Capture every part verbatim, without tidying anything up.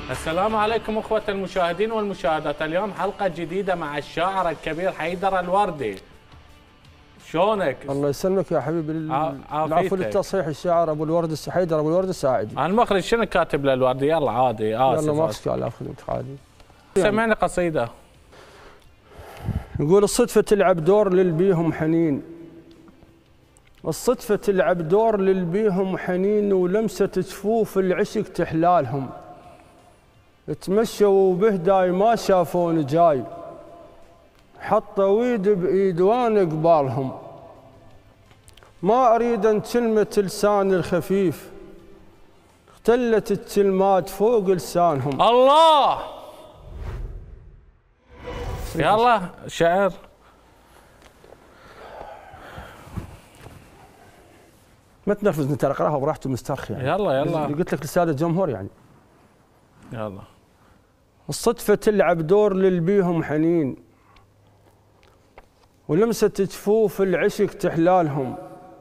السلام عليكم اخوة المشاهدين والمشاهدات، اليوم حلقة جديدة مع الشاعر الكبير حيدر الوردي. شلونك؟ الله يسلمك يا حبيبي. العفو للتصحيح، الشاعر ابو الورد حيدر ابو الورد الساعدي. المخرج شنو كاتب للوردي؟ يلا عادي اسف. يلا ما اشكال، لا خدمتك عادي. سمعني قصيدة. يقول الصدفة تلعب دور للبيهم حنين، الصدفة تلعب دور للبيهم حنين، ولمسة جفوف العشق تحلالهم. تمشوا بهداي ما شافون جاي، حطوا ايد بايد وانا قبالهم. ما اريد ان كلمة لسان الخفيف، اختلت الكلمات فوق لسانهم. الله يلا شعر. ما تنرفزني ترى، اقراها براحتي مسترخي يعني. يلا يلا قلت لك لسادة الجمهور يعني. يلا. الصدفة تلعب دور للبيهم حنين، ولمسة جفوف العشق تحلالهم.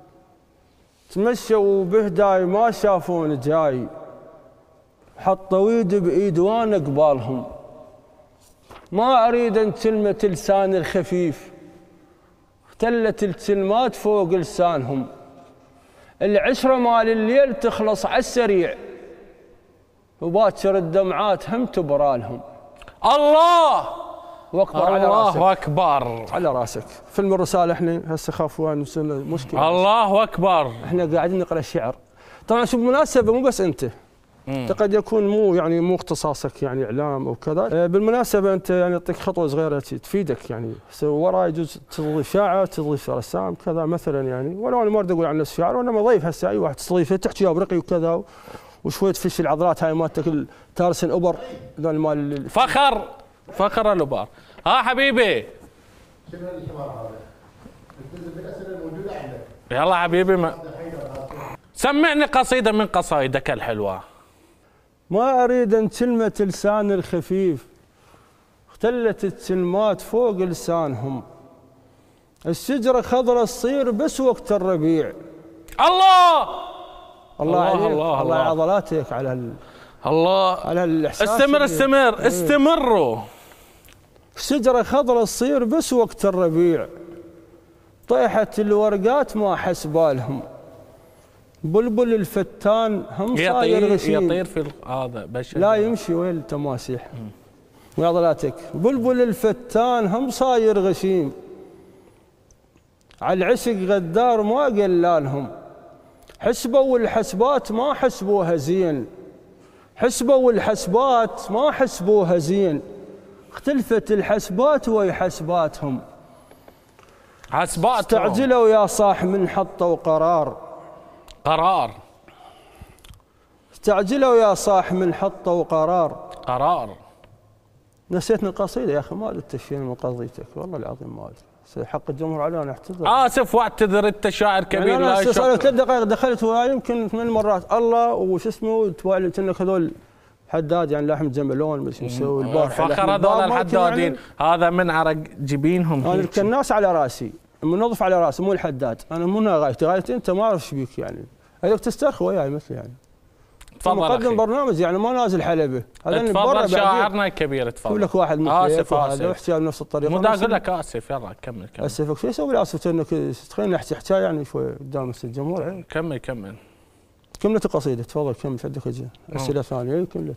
تمشوا بهداي ما شافون جاي، حطوا ايد بايد وانا قبالهم. ما اريد ان كلمة لسان الخفيف، اختلت الكلمات فوق لسانهم. العشرة مال الليل تخلص عالسريع، وباكر الدمعات هم تبرالهم. الله واكبر على راسك. الله اكبر على راسك. فيلم الرسالة احنا هسه خافوا مشكلة. الله اكبر. احنا قاعدين نقرا الشعر. طبعا شو بالمناسبة مو بس انت. انت قد يكون مو يعني مو اختصاصك يعني اعلام او كذا. بالمناسبة انت يعني اعطيك خطوة صغيرة تفيدك يعني. وراي يجوز تضيف شاعر، تضيف رسام كذا مثلا يعني. ولو انا ما اريد اقول عن نفسي شاعر، وانما ضيف هسه اي واحد تستضيفه تحكي برقي وكذا، وشويه فش العضلات هاي مالتك تارس الاوبر ذول مال فخر فخر الاوبر. ها حبيبي شنو الحوار هذا؟ التزم بالاسئله الموجوده عندك. يلا حبيبي ما. سمعني قصيده من قصايدك الحلوه. ما اريد ان كلمه لسان الخفيف، اختلت الكلمات فوق لسانهم. الشجره خضرة تصير بس وقت الربيع. الله الله عليك. الله, الله, الله على عضلاتك، على ال... الله على الاحساس. استمر استمر ايه. استمروا. الشجره خضرة تصير بس وقت الربيع، طيحة الورقات ما حس بالهم. بلبل الفتان هم صاير غشيم، يطير في هذا بشر لا يمشي وين التماسيح وعضلاتك. بلبل الفتان هم صاير غشيم، على العشق غدار ما قلالهم. حسبوا الحسبات ما حسبوها زين، حسبوا الحسبات ما حسبوها زين. اختلفت الحسبات ويا حسباتهم. حسبات استعجلوا يا صاح من حطوا قرار. قرار استعجلوا يا صاح من حطوا قرار. قرار. نسيتني القصيده يا اخي، ما ادري شيء من قضيتك والله العظيم ما ادري. حق الجمهور علي انا اعتذر. اسف واعتذر، انت شاعر كبير. يعني لا انا ثلاث دقائق دخلت وياي يمكن ثمان مرات الله وش اسمه توالي كأنك هذول حداد يعني لحم جملون مش مسوي البارحه. فخر هذول الحدادين، هذا من عرق جبينهم. انا الكناس على راسي، المنظف على راسي مو الحداد. انا مو غايتي، غايتي انت ما اعرف ايش بيك يعني. هذاك تسترخي وياي مثل يعني. تفضل مقدم برنامج يعني ما نازل حلبه. هذا تفضل شاعرنا الكبير. تفضل. اقول لك واحد اسف هذا واحكي بنفس الطريقه. مو اقول لك اسف. يلا كمل كمل. اسفك شو اسوي؟ اسف انك تخليني احكي حكايه يعني شوي قدام الجمهور. كمل كمل. كملت القصيده تفضل كمل. عندك اسئله ثانيه كملت.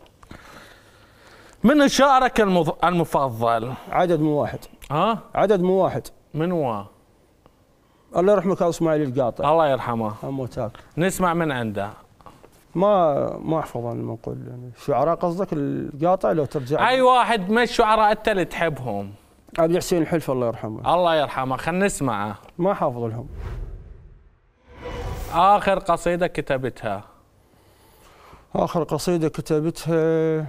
من شاعرك المفضل؟ عدد مو واحد. ها؟ عدد مو واحد. من هو؟ الله يرحمه كان اسماعيل القاطع. الله يرحمه. اموتاك. نسمع من عنده. ما ما احفظ انا نقول يعني شعراء قصدك القاطع لو ترجع. اي واحد من الشعراء انت اللي تحبهم؟ ابي حسين الحلف الله يرحمه. الله يرحمه. خلينا نسمعه. ما حافظ لهم. اخر قصيده كتبتها؟ اخر قصيده كتبتها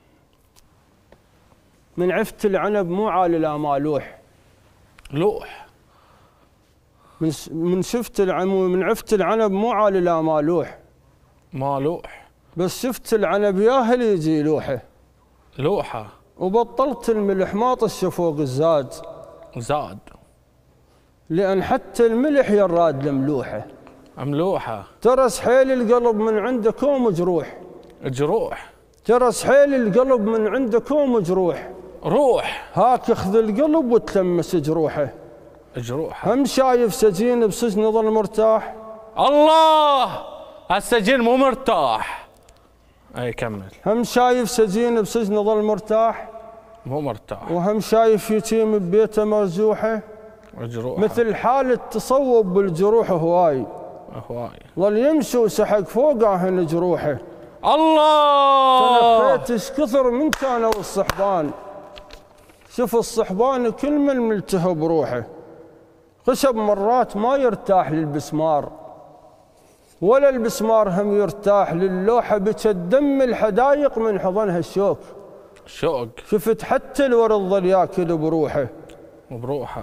من عفت العنب مو عالي الامال لوح. لوح. من من شفت العنب من عفت العنب مو عالي الامال لوح. ما لوح. بس شفت العنب ياهل يجي لوحه. لوحه. وبطلت الملح ما طش فوق الزاد. زاد. لأن حتى الملح يراد لملوحه. مملوحة. ترى سحيل القلب من عندكم جروح. جروح. جرس حيل القلب من عندكم مجروح، روح هاك اخذ القلب وتلمس جروحه. جروحه. هم شايف سجين بسجن ظل مرتاح. الله، السجين مو مرتاح. اي كمل. هم شايف سجين بسجن ظل مرتاح، مو مرتاح. وهم شايف يتيم ببيته مرزوحه. جروحه. مثل حالة تصوب بالجروح هواي، هواي. ظل يمشي وسحق فوقه جروحه. الله، تنفيت ايش كثر من كانوا الصحبان، شوف الصحبان كل من ملتهب بروحه. خشب مرات ما يرتاح للبسمار، ولا البسمار هم يرتاح للوحه. بك دم الحدايق من حضنها الشوك. شوق. شفت حتى الورد ظل ياكل بروحه. وبروحه.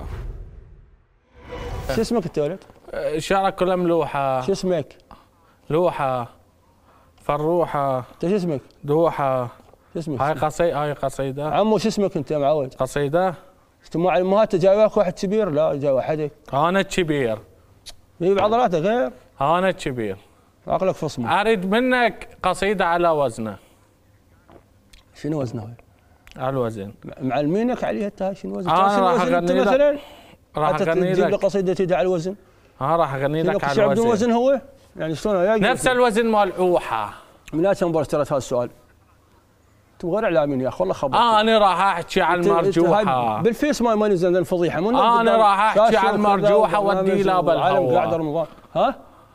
شو اسمك انت يا ولد؟ شعرك كله ملوحه. شو اسمك؟ لوحه. فروحه. انت شو اسمك؟ دوحه. شو اسمك؟ هاي قصيده. هاي قصيده. عمو شو اسمك انت يا معود؟ قصيده. انت مو على امهاتك جاي وياك واحد كبير؟ لا جاي وحدك. انا الكبير. يجيب عضلاتك غير؟ انا الكبير. عقلك فصمه. اريد منك قصيده على وزنه. شنو وزنها؟ على الوزن. معلمينك عليها انت؟ هاي شنو وزنها؟ انا راح اغني لك مثلا راح اغني تجيب لي لك قصيده تدعي على الوزن. ها راح اغني لك على الوزن. الوزن. وزن هو؟ يعني شلون؟ نفس الوزن مال اوحه. من ايش مباراه اشتريت هذا السؤال؟ انتم غير اعلاميين يا اخي والله خبرت. آه انا راح احكي عن المرجوحه. بالفيس ما ما نزل الفضيحه. مو انا راح احكي عن المرجوحه ودي لا بالهواء. قاعد رمضان. ها؟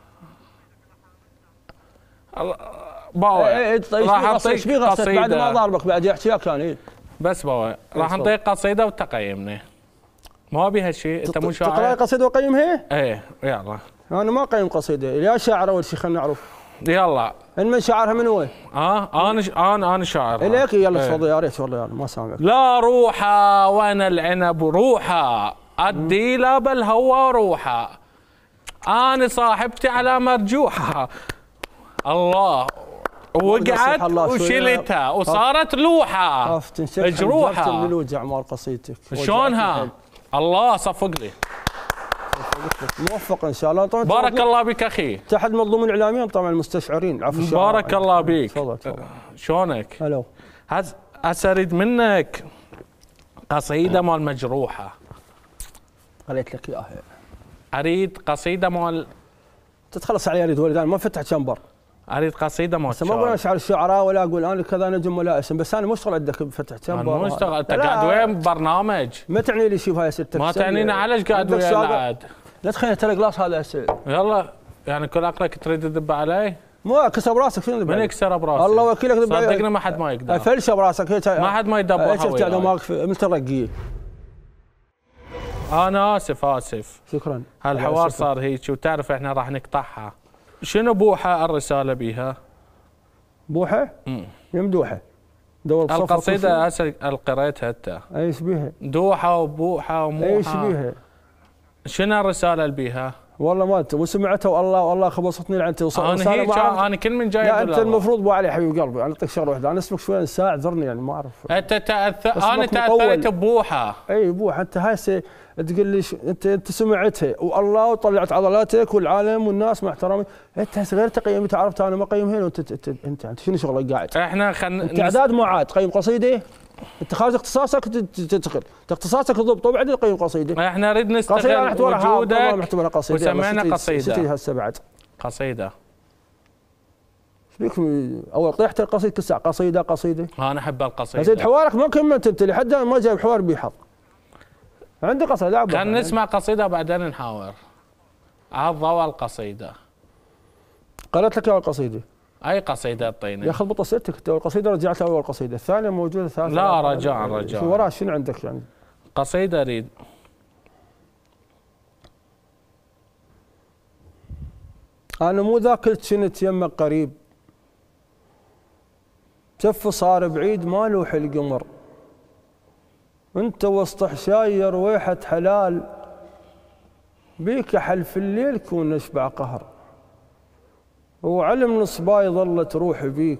باوع راح اعطيك قصيده بعد ما ضاربك بعد يحكي كان ايه. بس باوع راح نعطيك قصيده وتقيمنا. ما بيها شيء. انت مو شاعر. تقرا قصيده واقيمها؟ ايه يلا. انا ما اقيم قصيده، يا شاعر اول شيء خلينا نعرف. يلا. ان من شاعرها من هو؟ اه انا ش... انا انا شاعر. اليك يلا تفضل يا ريت والله يلا ما سامعك. لا روحه وانا العنب روحه، ادي لا بالهوا روحه، انا صاحبتي على مرجوحه. الله، وقعت وشلتها وصارت لوحه جروحه. من الوجع مال قصيدتك شلونها؟ الله صفق لي. موفق ان شاء الله. طبعا بارك الله بك اخي. تحت مظلوم الاعلاميين طبعا المستشعرين عفوا الشعراء. بارك الله بك. تفضل تفضل. شلونك؟ هلو. هسه اريد منك قصيده مال مجروحه. قلت لك اياها. اريد قصيده مال تتخلص علي اريد ولد، انا ما فتحت شمبر. اريد قصيده مال ما اقول اشعر الشعراء ولا اقول انا كذا نجم ولا اسم، بس انا مشتغل عندك بفتح شمبر. انا مشتغل. انت قاعد وين برنامج؟ ما تعني لي شوف هاي ستك. ما تعنينا علاش قاعد ويا العاد. لا تخيل ترى جلاس هذا اسئله. يلا يعني كل عقلك تريد تذب علي؟ مو كسر براسك شنو من يكسر براسي؟ الله وكيلك ذب علي. صدقني ما حد ما يقدر. فلش براسك هيك. ما حد ما يدبر. شفت دماغك مثل رقيه. انا اسف اسف. شكرا. هالحوار صار هيك وتعرف احنا راح نقطعها. شنو بوحه الرساله بيها؟ بوحه؟ امم يمدوحه. دور بصفة القصيده هسه قريتها انت. ايش بيها؟ دوحه وبوحه وموحه. ايش بيها؟ شنو الرساله اللي بيها؟ والله ما انت وسمعتها والله والله خبصتني لعنتي وصل. انا هيك انا كل من جاي. لا انت المفروض ابو علي حبيب قلبي انا اعطيك شغله واحده. انا اسمك شوي انسى اعذرني يعني ما اعرف. انت تاثر. انا تاثرت ببوحه. اي بوحه. انت هاي تقول لي انت انت سمعتها والله وطلعت عضلاتك والعالم والناس مع احترامي. انت هسه غير تقييمتها عرفت انا ما اقيمها. وانت انت انت, انت شنو شغلك قاعد؟ احنا خلينا انت اعداد معاد تقيم قصيده. انت خارج اختصاصك تدخل اختصاصك تضبط وبعدين تقيم قصيده. احنا نريد نستغل وجودك وسمعنا قصيده. ستي هسه بعد قصيده. ايش بيك اول طيحت القصيده كل ساعه قصيده قصيده. انا احب القصيده. زين حوارك ما كملت انت لحد ما جايب حوار بيحط. عندي قصيده. خلينا نسمع قصيده بعدين نحاور. على ضوء القصيده. قرأت لك اول قصيده. اي قصيده اعطيني. يا اخي اضبط اسئلتك. القصيده رجعت اول قصيده، الثانيه موجوده، الثالثه لا رجاء رجاء. شو وراها شنو عندك يعني؟ قصيده اريد. انا مو ذاك اللي كنت يمك قريب، شف صار بعيد ما لوح القمر، انت وسط حشايه رويحه حلال، بيك حلف الليل كون نشبع قهر، وعلم نصباي ظلت روحي بيك،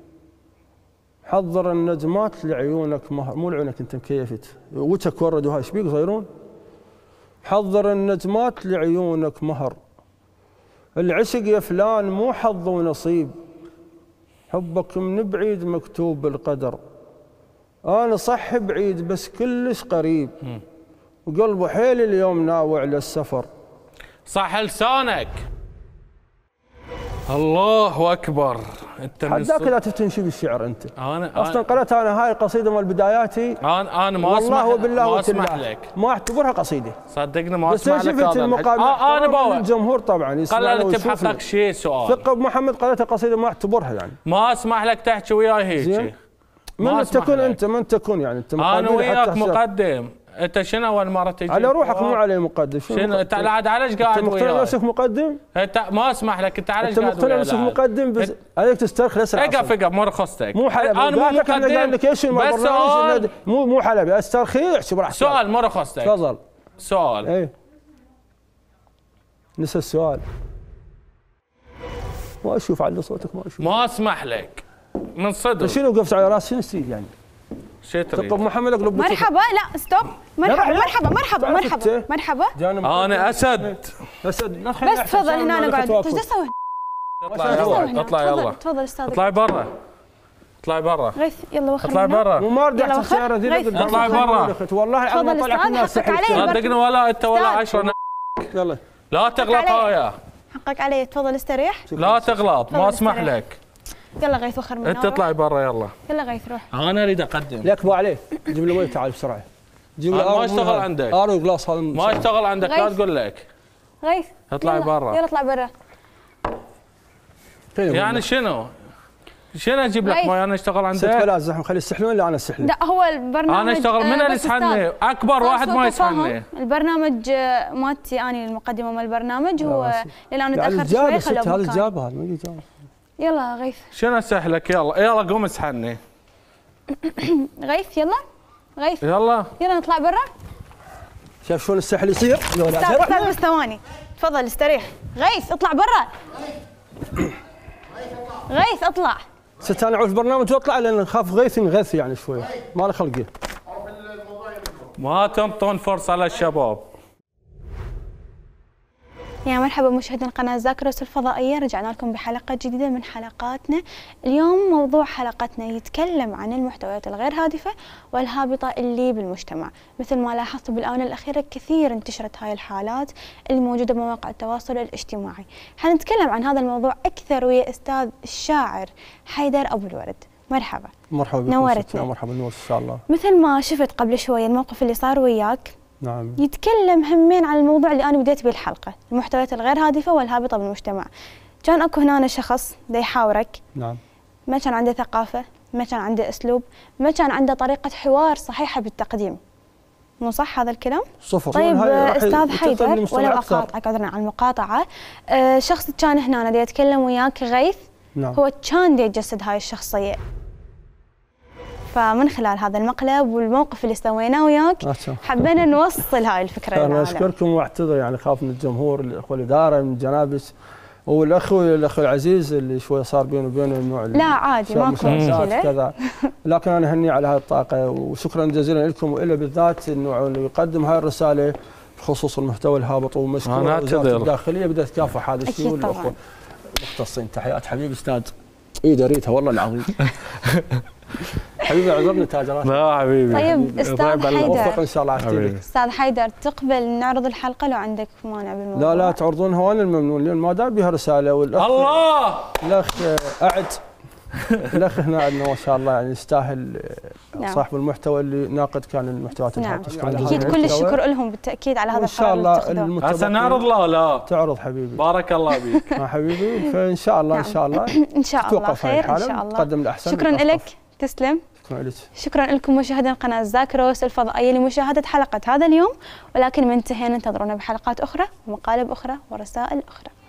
حضر النجمات لعيونك مهر. مو لعيونك انت مكيفت وجهك ورد وهاي ايش بيك صايرون؟ حضر النجمات لعيونك مهر، العشق يا فلان مو حظ ونصيب، حبك من بعيد مكتوب بالقدر، انا صح بعيد بس كلش قريب، وقلبه حيل اليوم ناوع للسفر. صح لسانك. الله اكبر. انت حداك لا تفتنشي بالشعر انت. انا اصلا قرأت انا هاي القصيده مال بداياتي، انا انا ما والله اسمح وبالله ما اسمح وتالله لك، ما اعتبرها قصيده. صدقني ما بس اسمح لك شفت هذا المقابل آه انا بقول الجمهور طبعا يسمعنا قال انت ويشوفنا. بحقك شيء سؤال. ثقة بمحمد قرأتها قصيده ما اعتبرها يعني. ما اسمح لك تحكي وياي زين. هيك. من تكون انت من تكون يعني انت انا مقدم وياك حتى مقدم. انت شنو اول مره تجي؟ على روحك مو علي مقدم. شنو انت عاد علاش قاعد انت مقتنع وياي؟ نفسك مقدم؟ انت ما اسمح لك انت علاش انت قاعد مقتنع وياي؟ نفسك مقدم بس عليك تسترخي اسرع. اقف اقف مو رخصتك. مو حلبي انا مو مقدم لك ايش بس سؤال. مو مو حلبي استرخي احكي براحتك. سؤال مو رخصتك. تفضل. سؤال. ايه نسى السؤال. ما اشوف على صوتك ما اشوف. ما اسمح لك من صدق. شنو وقفت على راسي شنو تريد يعني؟ شو تريد؟ طب محمد اقلب مرحبا. لا ستوب. مرحبا مرحبا مرحبا مرحبا مرحبا. انا اسد. اسد بس تفضل هنا نقعد. ايش تسوي؟ اطلع يلا اطلع يلا. تفضل استاذ. اطلعي برا. اطلعي برا. غيث يلا وخر. اطلعي برا. مو ما ردي احسن السياره ذي غيث. اطلعي برا. والله تفضل العظيم طلعت الناس استاذ حقك علي. صدقني ولا انت ولا عشرة. يلا لا تغلط هايا. حقك علي. تفضل استريح. لا تغلط ما اسمح استريح. لك. يلا غيث وخر من انت اطلعي برا يلا. يلا غيث روح. انا اريد اقدم. لك ابو علي جيب لي مي تعال بسرعه. جيب أنا لي ما اشتغل عندك. ارو جلاس هذا ما اشتغل عندك لا غيث. تقول لك. غيث اطلعي يلا. برا. يلا اطلع برا. يعني شنو؟ شنو اجيب لك غيث. مي انا اشتغل ست عندك؟ بلا زحمه خلي يستحلون ولا انا استحلي؟ لا هو البرنامج انا اشتغل من آه، اللي بس يسحني؟ أستاذ. اكبر صار واحد سوء ما تفاهم. يسحني. البرنامج آه، مالتي اني المقدمه مال البرنامج هو لا، لان انا يعني تاخرت شوي ست خلوه هذا مكان. الجاب هذا ما يجاب. يلا غيث. شنو اسحلك يلا يلا قوم اسحني. غيث يلا. غيث يلا يلا نطلع برا. شايف شلون السحل يصير؟ استاذ استاذ بس ثواني. تفضل استريح. غيث اطلع برا. غيث اطلع. ست انا اعوف البرنامج واطلع لان نخاف غيث ينغث يعني شويه ما له خلقه. ما تنطون فرصه للشباب. يا مرحبا مشاهدين قناة زاكروس الفضائية، رجعنا لكم بحلقة جديدة من حلقاتنا. اليوم موضوع حلقتنا يتكلم عن المحتويات الغير هادفة والهابطة اللي بالمجتمع. مثل ما لاحظت بالآونة الأخيرة كثير انتشرت هاي الحالات اللي موجودة بمواقع التواصل الاجتماعي. حنتكلم عن هذا الموضوع أكثر ويا أستاذ الشاعر حيدر أبو الورد. مرحبا. مرحبا بكم. نورتنا. مرحبا نور ان شاء الله. مثل ما شفت قبل شوية الموقف اللي صار وياك، نعم. يتكلم همين عن الموضوع اللي أنا بديت به الحلقة، المحتويات الغير هادفة والهابطة بالمجتمع. كان أكو هنا شخص دا يحاورك. نعم. ما كان عنده ثقافة، ما كان عنده أسلوب، ما كان عنده طريقة حوار صحيحة بالتقديم. مو صح هذا الكلام؟ صفر. طيب أستاذ حيدر ولا ولو أقاطعك عذرا على المقاطعة، أه شخص كان هنا دا يتكلم وياك غيث. نعم. هو كان دا يتجسد هاي الشخصية. فمن خلال هذا المقلب والموقف اللي سويناه وياك حبينا نوصل هاي الفكره للعالم. انا اشكركم واعتذر يعني خاف من الجمهور الاخوه الاداره من جنابس والاخو الاخ العزيز اللي شوي صار بينه وبينه النوع لا عادي ماكو مشكله كذا، لكن انا هني على هاي الطاقه وشكرا جزيلا لكم والى بالذات انه اللي يقدم هاي الرساله بخصوص المحتوى الهابط ومشكور وزاره الداخليه بدها تكافح هذا الشيء والاخوه المختصين. تحيات حبيبي استاذ. اي دريتها والله العظيم. حبيبي اعذرني تاجرات. لا حبيبي. طيب استاذ حيدر ان شاء الله على استاذ حيدر تقبل نعرض الحلقه لو عندك مانع بالموضوع؟ لا لا تعرضونها وانا الممنون لان ما دام بها رساله والاخ الله الاخ اعد الاخ هنا عندنا ما شاء الله يعني يستاهل. نعم. صاحب المحتوى اللي ناقد كان المحتويات نعم. اكيد كل الشكر لهم بالتاكيد على هذا القرار اللي اتخذوه. هسه نعرض لا لا تعرض حبيبي. بارك الله بيك. ما حبيبي فان شاء الله ان شاء الله ان شاء الله خير ان شاء الله تقدم الاحسن. شكرا لك. تسلم. شكرا لك. شكرا لكم مشاهدين قناه زاكروس الفضائيه لمشاهده حلقه هذا اليوم، ولكن من انتهينا انتظرونا بحلقات اخرى ومقالب اخرى ورسائل اخرى.